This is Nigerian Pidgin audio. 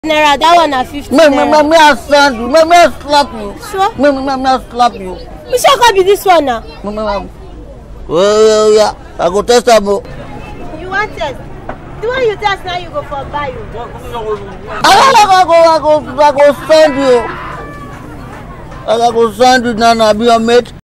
Naira, that one na 50 Me naira. I send you. Me I slap you. Sure? Me I slap you. Which one be this one now? Yeah. I go test am. You want test? The one you test now you go for buy you. I go send you. I go send you now. Be your mate.